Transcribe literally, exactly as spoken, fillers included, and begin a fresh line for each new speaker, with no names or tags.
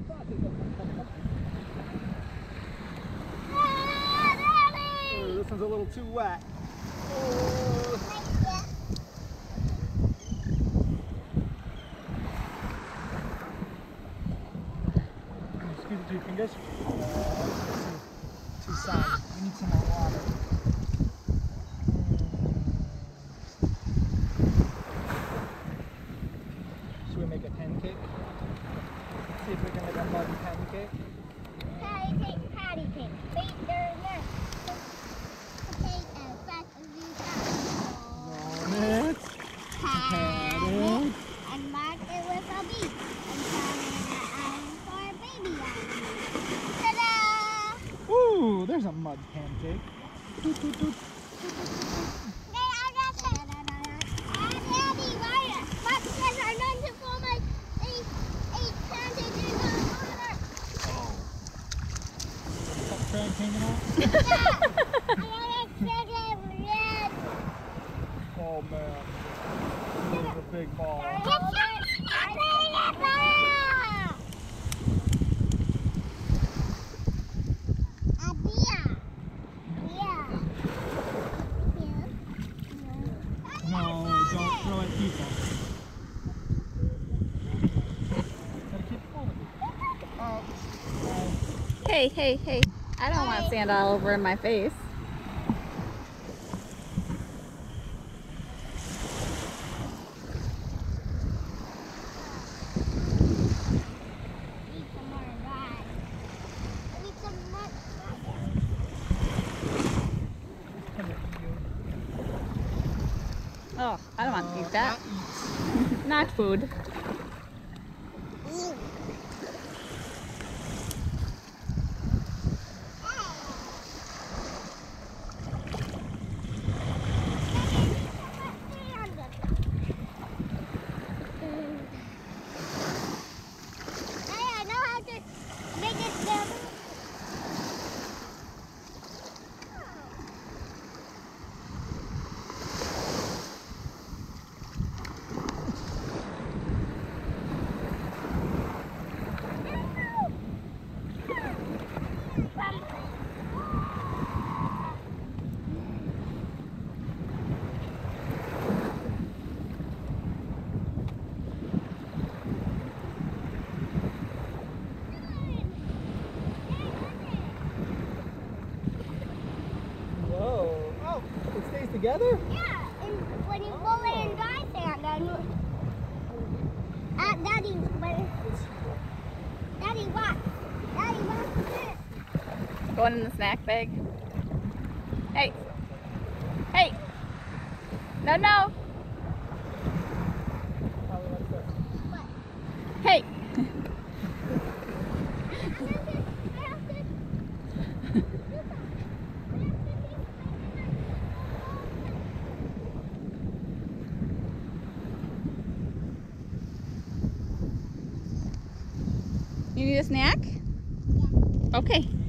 Oh, this one's a little too wet. Oh. Scoot it to your fingers. Oh, too soft. We need some more water. Should we make a pancake? See if we can make a mud pancake.
Patty cake, patty cake. Wait, there's no potato, fresh as you
On it. Pat it.
And mark it with a B. And turn in an island for a baby island. Ta-da!
Ooh, there's a mud pancake. Doot, doot, doot. Drag hanging out? Oh man, this is a big ball. No, don't throw at people. Gotta keep pulling. Oh.
Hey, hey, hey. I don't want sand all over in my face. Oh, I don't want to eat that. Not food.
Together?
Yeah, and when you roll it in dry sand, then uh, Daddy, when, Daddy, what? Daddy, what's this?
Going in the snack bag. Hey, hey, no, no. Hey. You need a snack?
Yeah.
Okay.